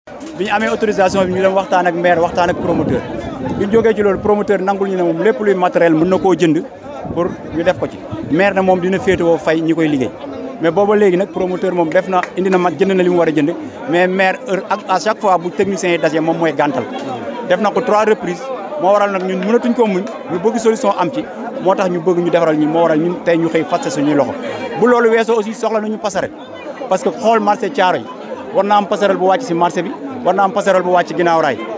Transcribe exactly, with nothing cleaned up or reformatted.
bi ñu amee autorisation bi ñu dem waxtaan ak maire waxtaan ak promoteur bi ñu jógee ci loolu promoteur nangul ñu ne moom lépp luy matériel mën na koo jënd pour ñu def ko ci maire na moom dina féetewoo fay ñi koy liggéey mais booba léegi nag promoteur moom def na indi na mag jënd na li mu war a jënd mais maire heure ak à chaque fois bu techniciens yi daje moom mooy gàntal def na ko trois reprises moo waral nag ñun mënatuñ ko muñ ñu bëgg solution am ci moo tax ñu bëgg ñu defaral ñun moo waral ñun tey ñu xëy faste suñuy loxo bu loolu weesoo aussi soxla nañu passerelle parce que xool marché Thiaroye war na am passerelle bu wàcc si marché bi war na am passerelle bu wàcc ginnaaw raay